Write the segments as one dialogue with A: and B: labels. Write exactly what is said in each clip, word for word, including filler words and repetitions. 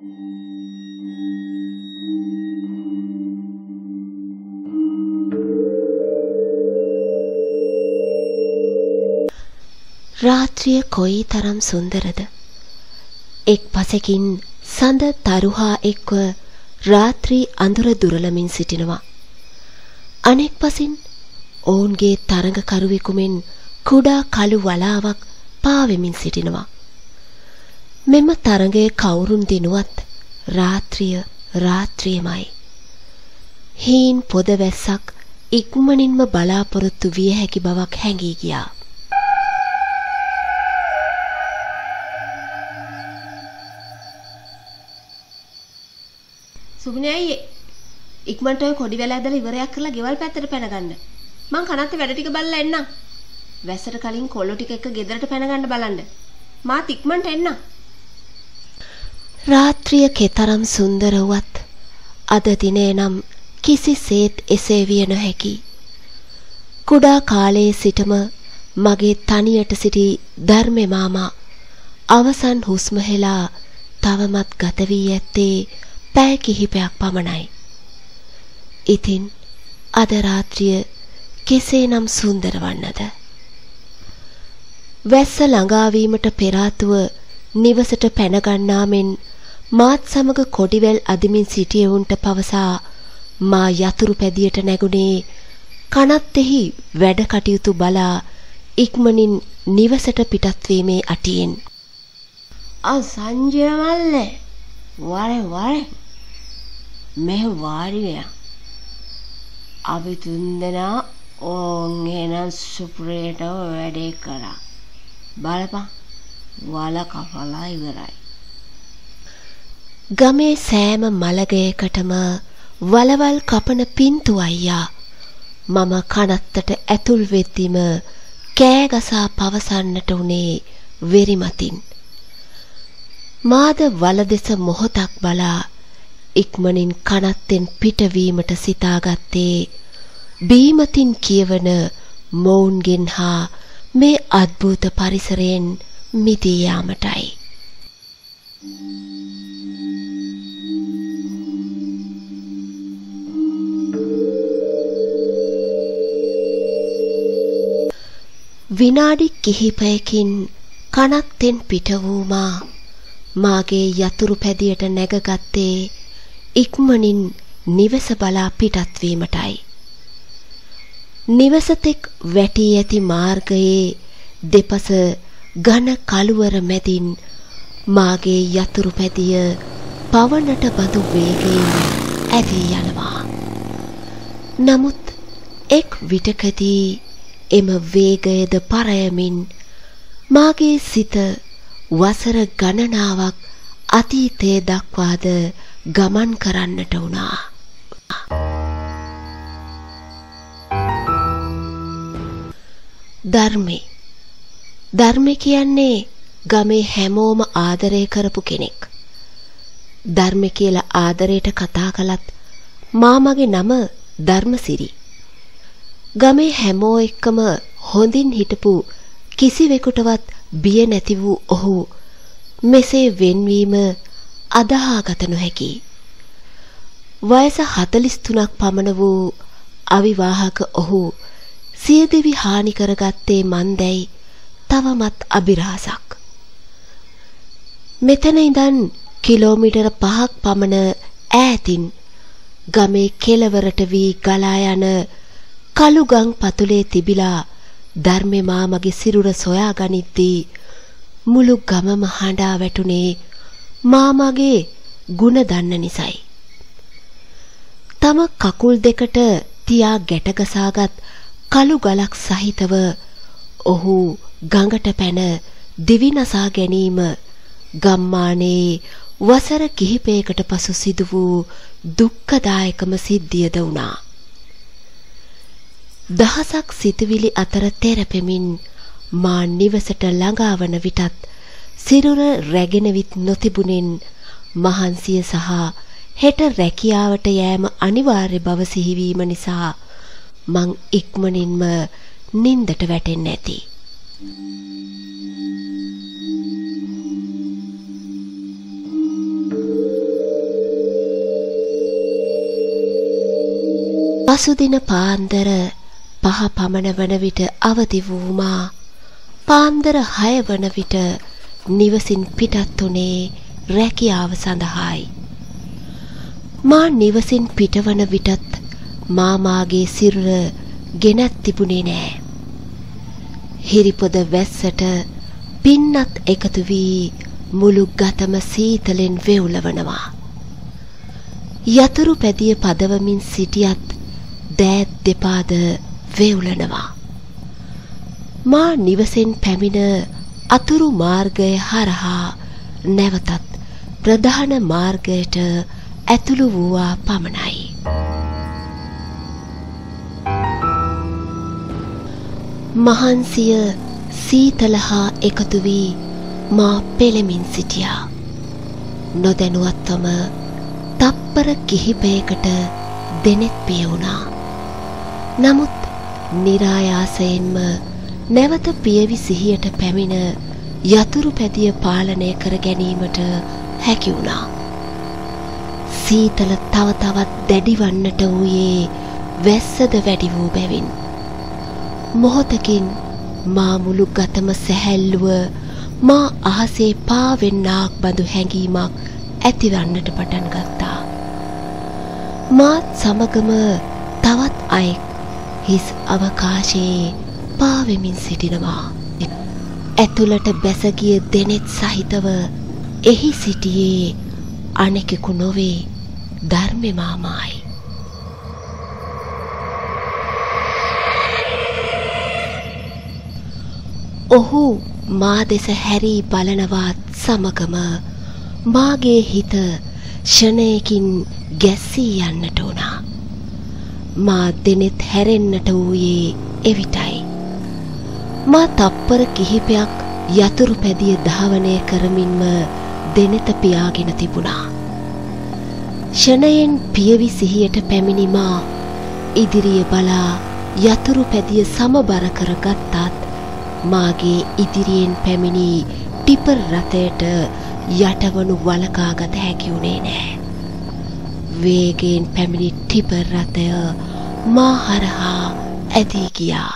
A: රාත්‍රිය කොයි තරම් සුන්දරද. එක් පසෙකින් සඳ තරුහා එක්ව රාත්‍රී අඳුර දුරලමින් සිටිනවා. අනෙක් පසින් ඔවුන්ගේ තරඟකරුවෙකු මෙන් කුඩා කළු වලාවක් පාවෙමින් සිටිනවා. මෙම තරඟයේ කවුරුන් දිනුවත් රාත්‍රිය රාත්‍රියමයි. හීන් පොද වැස්සක් ඉක්මනින්ම බලාපොරොත්තු විය හැකි බවක් හැඟී ගියා.
B: සුබිනේ අයියේ ඉක්මනට ඔය කොඩි වැල ඇදලා ඉවරයක් කරලා ගෙවල් පැත්තට පැන ගන්න. මං කනත් වැඩ ටික බලලා එන්නම්. වැස්සට කලින් කොල්ලෝ ටික එක්ක ගෙදරට පැන ගන්න බලන්න. මාත් ඉක්මනට එන්නම්.
A: රාත්‍රිය කෙතරම් සුන්දර වුවත් අද දිනේ නම් කිසිසේත් එසේ විය නොහැකි. කුඩා කාලයේ සිටම මගේ තනියට සිටි ධර්මේ මාමා අවසන් හුස්ම හෙලා තවමත් ගත වී ඇත්තේ පැය කිහිපයක් පමණයි. ඉතින් අද රාත්‍රිය කෙසේනම් සුන්දර වන්නද? වැස්ස ළඟාවීමට පෙර ආතුව නිවසට පැන ගන්නා මෙන් මාත් සමග කොඩිවැල් අදිමින් සිටියවුන්ට පවසා මා යතුරු පැදියට නැගුණේ කනත්තෙහි වැඩ කටයුතු බලා ඉක්මනින් නිවසට පිටත් වීමේ අටියෙන්.
B: ආ සංජය මල්ලේ වරේ වරේ මෙහෙ වාඩි වෙලා අපි තුන්දෙනා ඕන් එනම් සුප්‍රේට වැඩේ කරා බලපන් වල කපලා ඉවරයි.
A: ගමේ සෑම මලගයකටම වලවල් කපන පින්තු අයියා මම කනත්තට ඇතුල් වෙද්දිම කෑගසා පවසන්නට උනේ වෙරිමතින්. මාද වල දෙස මොහොතක් බලා ඉක්මනින් කනත්තෙන් පිටවීමට සිතාගත්තේ බීමතින් කියවන මොවුන්ගෙන් හා මේ අද්භූත පරිසරයෙන් මිදී යාමටයි. විනාඩි කිහිපයකින් කනත්තෙන් පිට වූ මා මාගේ යතුරු පැදියට නැගගත්තේ ඉක්මනින් නිවස බලා පිටත් වීමටයි. නිවසතෙක් වැටී ඇති මාර්ගයේ දෙපස ඝන කළුවර මැදින් මාගේ යතුරු පැදිය පවනට බඳු වේගයෙන් ඇදී යනවා. නමුත් එක් විටකදී එම වේගයද පරයමින් මාගේ සිත වසර ගණනාවක් අතීතයේ දක්වාද ගමන් කරන්නට වුණා. ධර්මේ ධර්මේ කියන්නේ ගමේ හැමෝම ආදරය කරපු කෙනෙක්. ධර්මේ කියලා ආදරයට කතා කළත් මාමගේ නම ධර්මසිරි. ගමේ හැමෝ එක්කම හොඳින් හිටපු කිසිවෙකුටවත් බිය නැති වූ ඔහු මෙසේ වෙන්වීම අදහාගත නොහැකි. වයස හතළිස් තුනක් පමණ වූ අවිවාහක ඔහු සියදිවි හානි කරගත්තේ මන්දැයි තවමත් අභිරහසක්. මෙතන ඉඳන් කිලෝමීටර පහක් පමණ ඈතින් ගමේ කෙළවරට වී ගලා යන කළුගම් පතුලේ තිබිලා ධර්මේ මාමගේ සිරුර සොයා ගනිද්දී මුළු ගමම හඬා වැටුනේ මාමගේ ගුණ දන්න නිසයි. තම කකුල් දෙකට තියා ගැටගසාගත් කළු ගලක් සහිතව ඔහු ගඟට පැන දිවිනසා ගැනීම ගම්මානයේ වසර කිහිපයකට පසු සිදු වූ දුක්ඛදායකම සිද්ධියද වුණා. දහසක් සිතුවිලි අතර තෙරපෙමින් මා නිවසට ළඟාවන විටත් සිරුර රැගෙන විත් නොතිබුණෙන් මහන්සිය සහ හෙට රැකියාවට යෑම අනිවාර්ය බව සිහිවීම නිසා මං ඉක්මනින්ම නින්දට වැටෙන්නේ නැති. පසුදින පාන්දර පහ පමණ වන විට අවදි වූ මා පාන්දර හය වන විට නිවසින් පිටත් වුණේ රැකියාව සඳහායි. මා නිවසින් පිටවන විටත් මාමාගේ සිරුර ගෙනත් තිබුණේ නෑ. හිරිපොද වැස්සට පින්නත් එකතු වී මුළු ගතම සීතලෙන් වෙවුලවනවා. යතුරු පැදිය පදවමින් සිටියත් දෑත් දෙපාද වෙවුලනවා. මා නිවසෙන් පැමිණ අතුරු මාර්ගය හරහා නැවතත් ප්‍රධාන මාර්ගයට ඇතුළු වූවා පමණයි. මහන්සිය සීතල හා එකතු වී මා පෙළමින් සිටියා. නොදැනුවත්වම තප්පර කිහිපයකට දෙනෙත් පිය වුණා. නමුත් નિરાයාසයෙන්ම නැවත පියවි සිහියට පැමිණ යතුරු පැදිය පාලනය කර ගැනීමට හැකි වුණා. සීතල තව තවත් දැඩිවන්නට වූයේ වැස්සද වැඩි වූ බැවින්. මොහොතකින් මා මුළු ගතම සැහැල්ලුව මා අහසේ පාවෙන්නාක් බඳු හැඟීමක් ඇතිවන්නට පටන් ගත්තා. මාත් සමගම තවත් අයෙක් හිස් අවකාශයේ පාවෙමින් සිටිනවා. ඇතුළට බැසගිය දෙනෙත් සහිතව එහි සිටියේ අනෙකෙකු නොවේ ධර්මෙ මාමායි. ඔහු මා දෙස හැරී බලනවත් සමගම මාගේ හිත ෂණයකින් ගැස්සී යන්නට වුණා. මා දෙනෙත් හැරෙන්නට වූයේ එවිටයි. මා තප්පර කිහිපයක් යතුරු පැදිය ධාවනය කරමින්ම දෙනෙත පියාගෙන තිබුණා. ෂණයෙන් පියවි සිහියට පැමිණි මා ඉදිරිය බලා යතුරු පැදිය සමබර කරගත්තත් මාගේ ඉදිරියෙන් පැමිණි ටිපර් රථයට යටවනු වලකාගත හැකි වුණේ නෑ. වේගයෙන් පැමිණි ටිපර් රථය මා හරහා ඇදී ගියා.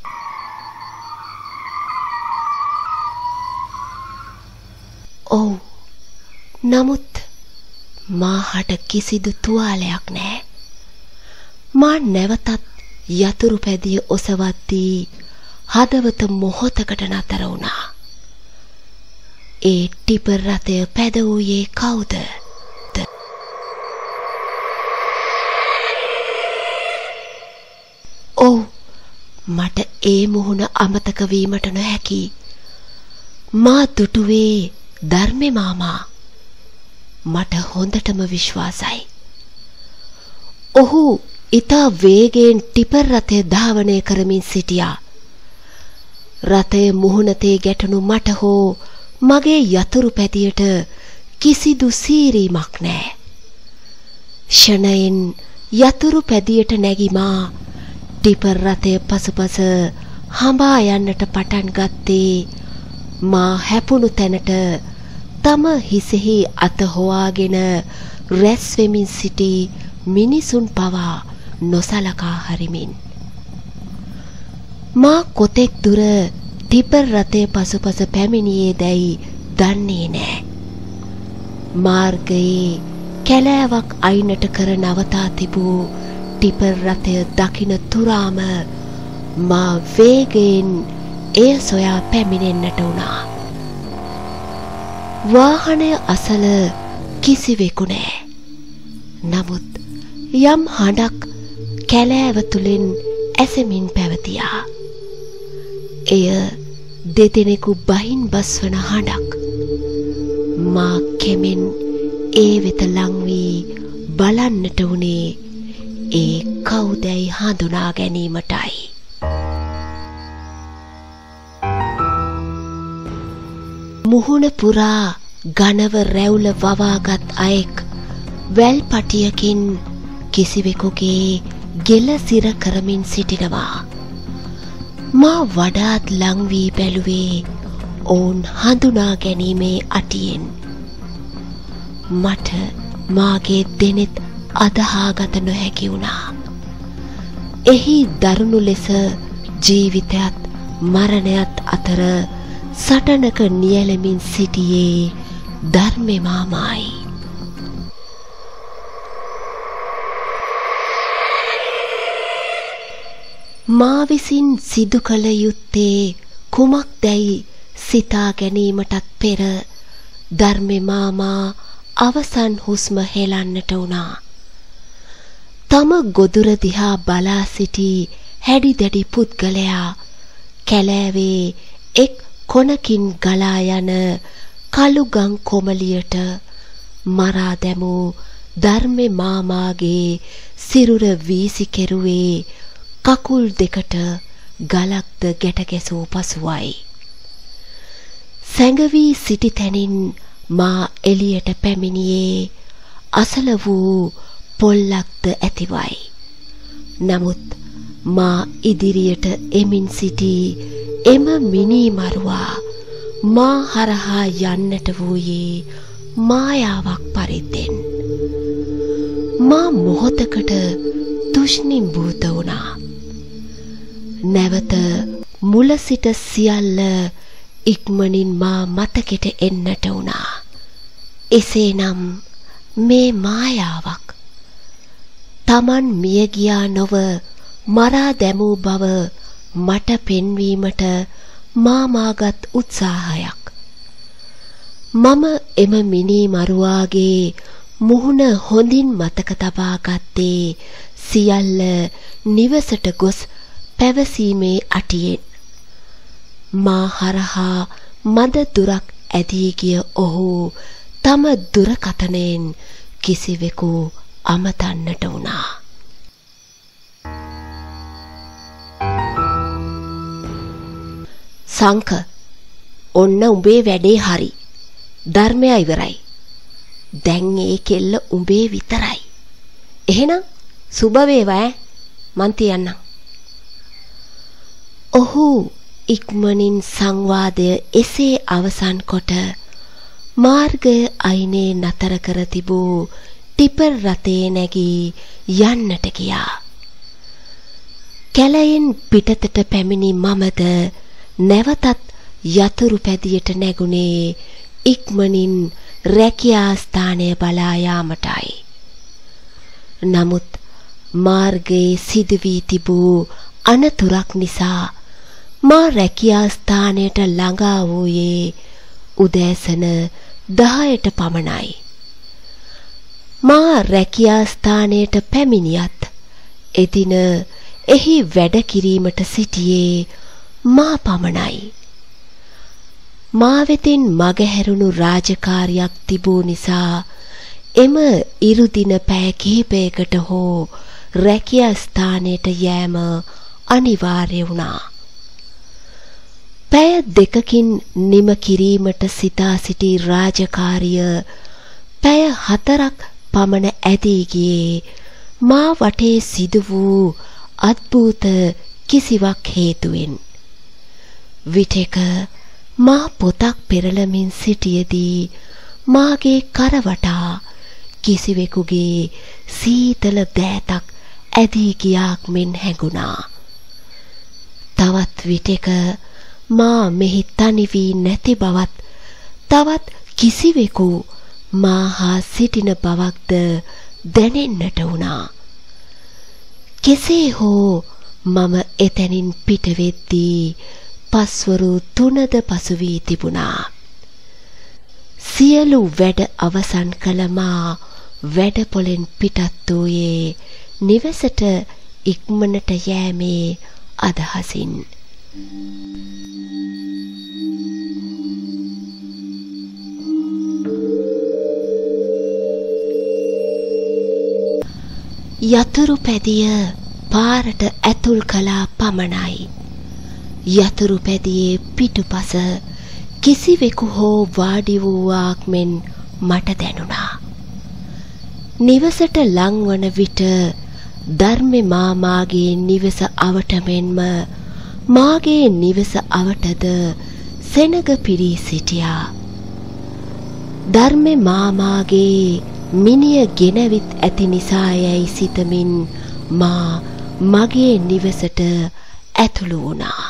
A: ඔව්, නමුත් මාහට කිසිදු තුවාලයක් නෑ. මා නැවතත් යතුරු පැදිය ඔසවද්දී හදවත මොහොතකට නතර වුණා. ඒ ටිපර් රථය පැදවූයේ කවුද? ඔව්, මට ඒ මුහුණ අමතක වීමට නොහැකි. මා දුටුවේ ධර්මෙ මාමා. මට හොඳටම විශ්වාසයි. ඔහු ඉතා වේගයෙන් ටිපර් රථය ධාවනය කරමින් සිටියා. රථය මුහුණතේ ගැටුණු මට හෝ මගේ යතුරු පැදියට කිසිදු සීරීමක් නෑ. ෂණයෙන් යතුරු පැදියට නැගි මා ටිපර් රථය පසුපස හඹා යන්නට පටන් ගත්තේ මා හැපුණු තැනට තම හිසෙහි අත හොවාගෙන රැස් වෙමින් සිටි මිනිසුන් පවා නොසලකා හරිමින්. මා කොතෙක් දුර ටිපර් රථය පසුපස පැමිණියේ දැයි දන්නේ නෑ. මාර්ගයේ කැලෑවක් අයිනට කර නවතා තිබූ ටිපර් රථය දකින තුරාම මා වේගයෙන් එය සොයා පැමිණෙන්නට වුණා. වාහනය අසල කිසිවෙකු නෑ. නමුත් යම් හඬක් කැලෑව තුලින් ඇසෙමින් පැවතියා. එය දෙදෙනෙකු බහින් බස්වන හඬක්. මා කෙමෙන් ඒ වෙත ලං වී බලන්නට වුණේ ඒ කවුදැයි හඳුනා ගැනීමටයි. මුහුණ පුරා ඝනව රැවුල වවාගත් අයෙක් වැල් පටියකින් කිසිවෙකුගේ ගෙල සිර කරමින් සිටිනවා. මා වඩාත් ලං වී බැලුවේ ඔවුන් හඳුනා ගැනීමේ අටියෙන්. මට මාගේ දෙනෙත් අදහාගත නොහැකි වුණා. එහි දරුණු ලෙස ජීවිතයත් මරණයත් අතර සටනක නියැලෙමින් සිටියේ ධර්මේ මාමායි. මා විසින් සිදු කළ යුත්තේ කුමක්දැයි සිතා ගැනීමටත් පෙර ධර්මේ මාමා අවසන් හුස්ම හෙලන්නට වුණා. තම ගොදුර දිහා බලා සිටි හැඩි දැඩි පුද්ගලයා කැලෑවේ එක් කොනකින් ගලා යන කළුගම් කොමලියට මරා දැමූ ධර්මේ මාමාගේ සිරුර වීසි කෙරුවේ කකුල් දෙකට ගලක්ද ගැට ගැසූ පසුවයි. සැඟවී සිටි තැනින් මා එළියට පැමිණියේ අසල වූ පොල්ලක්ද ඇතිවයි. නමුත් මා ඉදිරියට එමින් සිටි එම මිනී මරුවා මා හරහා යන්නට වූයේ මායාවක් පරිද්දෙන්. මා මොහොතකට තුෂ්ණිම්භූත වුණා. නැවත මුල සිට සියල්ල ඉක්මනින් මා මතකෙට එන්නට වුණා. එසේනම් මේ මායාවක් තමන් මිය ගියා නොව මරා දැමූ බව මට පෙන්වීමට මාමාගත් උත්සාහයක්. මම එම මිනී මරුවාගේ මුහුණ හොඳින් මතක තබා ගත්තේ සියල්ල නිවසට ගොස් පැවසීමේ අටියෙන්. මා හරහා මද දුරක් ඇදී ගිය ඔහු තම දුරකථනයෙන් කිසිවෙකු අමතන්නට වුණා. සංක, ඔන්න උඹේ වැඩේ හරි. ධර්මය ඉවරයි. දැන් ඒ කෙල්ල උඹේ විතරයි. එහෙනම් සුබ වේවා ඈ. මං තියන්නම්. ඔහු ඉක්මනින් සංවාදය එසේ අවසන් කොට මාර්ගය අයිනේ නතර කර තිබූ ටිපර් රථයේ නැගී යන්නට ගියා. කැලයෙන් පිටතට පැමිණි මමද නැවතත් යතුරු පැදියට නැගුණේ ඉක්මනින් රැකියා ස්ථානය බලා යාමටයි. නමුත් මාර්ගයේ සිදු වී තිබූ අනතුරක් නිසා මා රැකියා ස්ථානයට ළඟා වූයේ උදෑසන දහයට පමණයි. මා රැකියා ස්ථානයට පැමිණියත් එදින එහි වැඩ කිරීමට සිටියේ මා පමණයි. මා වෙතින් මගහැරුණු රාජකාරියක් තිබූ නිසා එම ඉරුදින පැය කිහිපයකට හෝ රැකියා ස්ථානයට යෑම අනිවාර්ය වුණා. පැය දෙකකින් නිම කිරීමට සිතා සිටි රාජකාරිය පැය හතරක් පමණ ඇදී ගියේ මා වටේ සිදු වූ අද්භූත කිසිවක් හේතුවෙන්. විටෙක මා පොතක් පෙරළමින් සිටියේදී මාගේ කරවටා කිසිවෙකුගේ සීතල දෑතක් ඇදී ගියාක් මෙන් හැඟුණා. තවත් විටෙක මා මෙහි තනි වී නැති බවත් තවත් කිසිවෙකු මා හා සිටින බවක්ද දැනෙන්නට වුණා. කෙසේ හෝ මම එතැනින් පිටවෙද්දී පස්වරු තුනද පසු වී තිබුණා. සියලු වැඩ අවසන් කළ මා වැඩ පොලෙන් පිටත් වූයේ නිවසට ඉක්මනට යෑමේ අදහසින්. යතුරු පැදිය පාරට ඇතුල් කළා පමණයි. යතුරු පැදියේ පිටුපස කිසිවෙකු හෝ වාඩි වූවාක් මෙන් මට දැනුණා. නිවසට ලංවන විට ධර්මේ මාමාගේ නිවස අවට මෙන්ම මාගේ නිවස අවටද සෙනග පිරී සිටියා. ධර්මේ මාමාගේ මිනිය ගෙනවිත් ඇති නිසා යයි සිතමින් මා මගේ නිවසට ඇතුළු වුණා.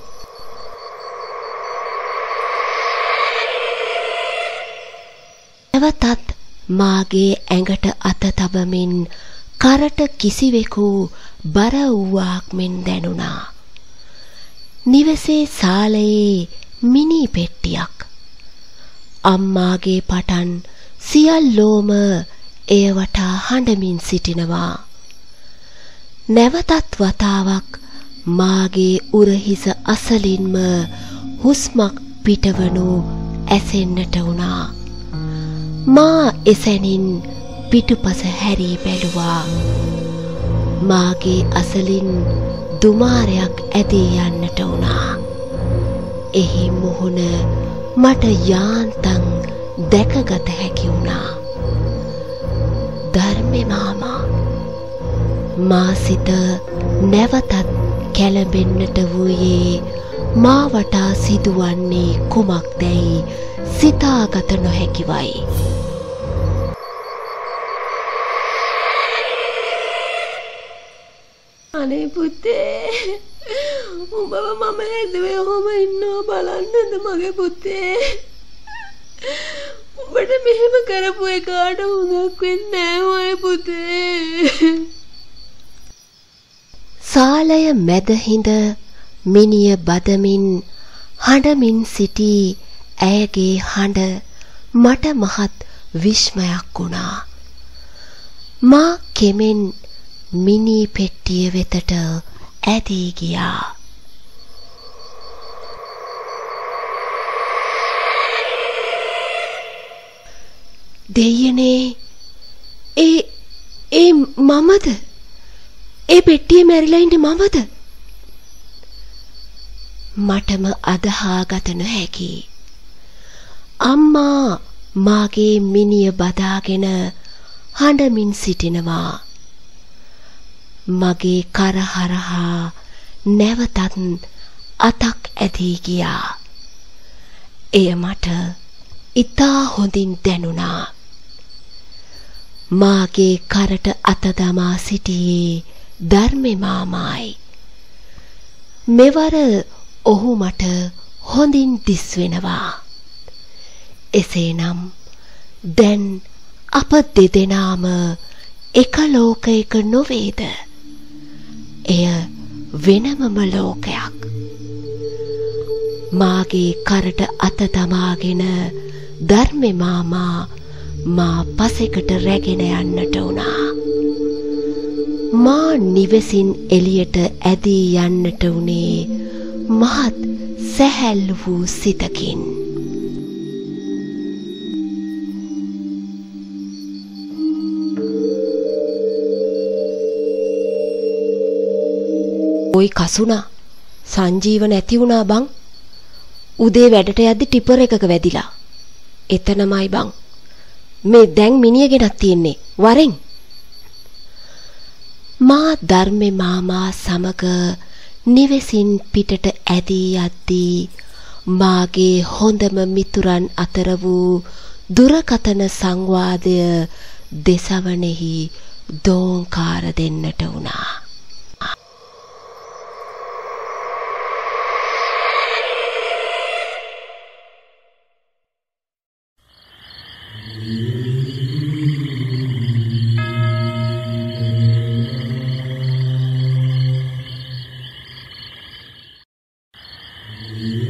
A: නැවතත් මාගේ ඇඟට අත තබමින් කරට කිසිවෙකු බර වූවක් මෙන් දැනුණා. නිවසේ සාලයේ මිනි පෙට්ටියක්. අම්මාගේ පටන් සියල්ලෝම එය වටා හඬමින් සිටිනවා. නැවතත් වතාවක් මාගේ උරහිස අසලින්ම හුස්මක් පිටවනු ඇසෙන්නට වුණා. මා එසැනින් පිටුපස හැරී බැලුවා. මාගේ අසලින් දුමාරයක් ඇදී යන්නට වුණා. එහි මුහුණ මට යාන්තම් දැකගත හැකි වුණා. ධර්මේ මාමා. මා සිත නැවතත් කැළඹෙන්නට වූයේ මා වටා සිදුවන්නේ කුමක්දැයි සිතාගත නොහැකිවයි.
B: අනේ පුතේ, උඹව මම හැදුවේ ඔහොම ඉන්නව බලන්නද මගේ පුතේ? උඹට මෙහෙම කරපු එකාට හොඳක් වෙන්නේ නෑ පුතේ.
A: සාලය මැද හිඳ මිනිය බදමින් හඬමින් සිටි ඇයගේ හඬ මට මහත් විස්මයක් වුණා. මා කෙමෙන් මිනි පෙට්ටිය වෙතට ඇදී ගියා. දෙයනේ, ඒ ඒ මමද? ඒ පෙට්ටිය මැරිලා ඉන්නේ මමද? මටම අදහාගත නොහැකි. අම්මා මාගේ මිනිය බදාගෙන හඬමින් සිටිනවා. මගේ කරහරහා නැවතත් අතක් ඇදී ගියා. එය මට ඉතා හොඳින් දැනුණා. මාගේ කරට අත දමා සිටියේ ධර්මේ මාමායි. මෙවර ඔහු මට හොඳින් දිස්වෙනවා. එසේනම් දැන් අප දෙදෙනාම එක ලෝකයක නොවේද? එය වෙනමම ලෝකයක්. මාගේ කරට අත තමාගෙන ධර්මේ මාමා මා පසෙකට රැගෙන යන්නට වුණා. මා නිවසින් එළියට ඇදී යන්නට වුණේ මහත් සැහැල්ලු වූ සිතකින්. ඔයි කසුනා, සංජීව නැති වුණා බං. උදේ වැඩට යද්දි ටිපර් එකක වැදිලා. එතනමයි බං. මේ දැන් මිනිහ ගෙනත් තියෙන්නේ වරෙන්. මා ධර්මේ මාමා සමග නිවෙසින් පිටට ඇදී යද්දී මාගේ හොඳම මිතුරන් අතර වූ දුරකථන සංවාදය දෙසවනෙහි දෝංකාර දෙන්නට වුණා.
C: Mm-hmm.